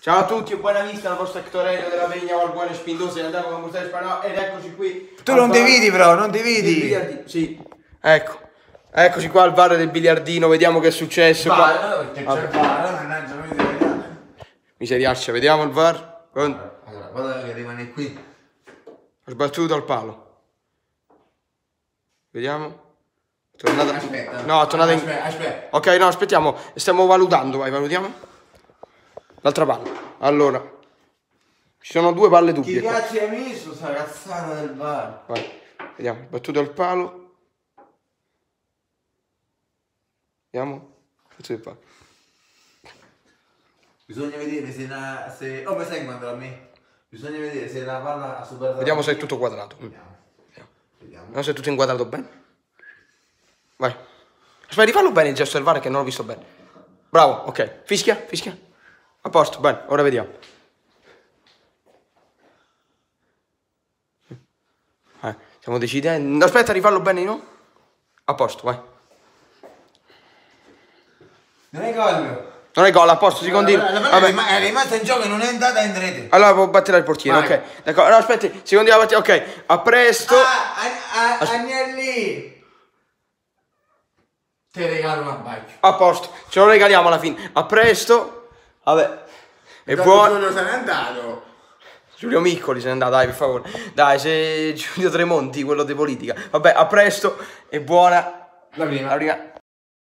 Ciao a tutti e buona vista dal vostro Hector Elio della Vegna o al buone spindoso e andiamo con Museo Spagnolo ed eccoci qui. Tu non dividi però, non dividi. Sì, ecco. Eccoci qua al VAR del biliardino, vediamo che è successo. Perché c'è il VAR, mannaggia, non mi devi vedere. Miseriaccia, vediamo il VAR. Allora, guarda che rimane qui. Ho sbattuto al palo. Vediamo. Tornata... Aspetta. No, tornata in... Aspetta. Ok, no, aspettiamo. Stiamo valutando, vai, valutiamo. L'altra palla. Allora. Ci sono due palle Chi dubbie. cazzo hai messo sta cazzata del VAR? Vai. Vediamo, battuto al palo. Vediamo. Battuto al palo. Bisogna vedere se... Oh, mi sai quando a me? Bisogna vedere se la palla ha superato... Vediamo se è tutto quadrato. Vediamo. Vediamo se è tutto inquadrato bene. Vai. Aspetta, rifallo bene il gesto del VAR che non l'ho visto bene. Bravo, ok. Fischia, fischia. A posto, bene, ora vediamo. Stiamo decidendo. Aspetta, rifallo bene, no? A posto, vai. Non è gol. Non è gol, a posto, si continua. È rimasta in gioco e non è andata in rete. Allora può battere il portiere, Vai. ok. D'accordo, no, aspetti, si continua la partita, ok. A presto. Agnelli. Ti regalo una bike. A posto, ce lo regaliamo alla fine. A presto. Vabbè. E buono. Giulio se n'è andato. Giulio Miccoli se ne è andato, dai, per favore. Dai, se Giulio Tremonti, quello di politica. Vabbè, a presto e buona La prima. la prima.